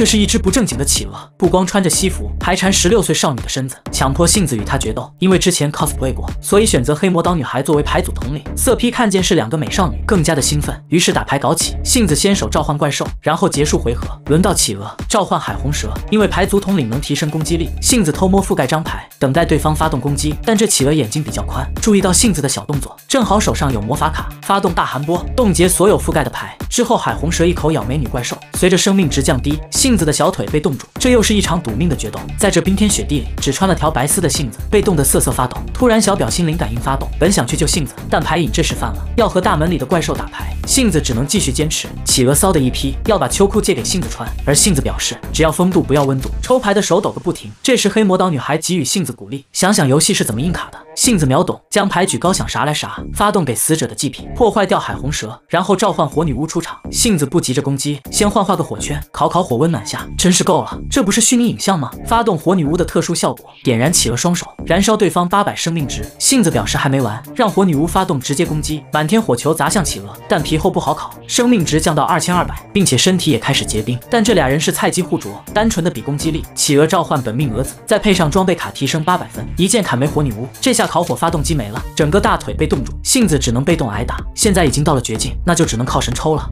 这是一只不正经的企鹅，不光穿着西服，还缠16岁少女的身子，强迫杏子与她决斗。因为之前 cosplay 过，所以选择黑魔岛女孩作为牌组统领。色批看见是2个美少女，更加的兴奋，于是打牌搞起。杏子先手召唤怪兽，然后结束回合，轮到企鹅召唤海红蛇。因为牌组统领能提升攻击力，杏子偷摸覆盖张牌，等待对方发动攻击。但这企鹅眼睛比较宽，注意到杏子的小动作，正好手上有魔法卡，发动大寒波，冻结所有覆盖的牌。之后海红蛇一口咬美女怪兽，随着生命值降低，杏子的小腿被冻住。这又是一场赌命的决斗。在这冰天雪地里，只穿了条白丝的杏子被冻得瑟瑟发抖。突然小表心灵感应发动，本想去救杏子，但牌瘾这时犯了，要和大门里的怪兽打牌。杏子只能继续坚持。企鹅骚的一批，要把秋裤借给杏子穿，而杏子表示只要风度不要温度。抽牌的手抖个不停。这时黑魔岛女孩给予杏子鼓励，想想游戏是怎么印卡的。杏子秒懂，将牌举高想啥来啥，发动给死者的祭品，破坏掉海红蛇，然后召唤火女巫出场。杏子不急着攻击，先幻化个火圈，烤火温暖下，真是够了，这不是虚拟影像吗？发动火女巫的特殊效果，点燃企鹅双手，燃烧对方800生命值。杏子表示还没完，让火女巫发动直接攻击，满天火球砸向企鹅，但皮厚不好烤，生命值降到2200，并且身体也开始结冰。但这俩人是菜鸡互啄，单纯的比攻击力。企鹅召唤本命蛾子，再配上装备卡提升800分，一剑砍没火女巫。这下烤火发动机没了，整个大腿被冻住，杏子只能被动挨打。现在已经到了绝境，那就只能靠神抽了。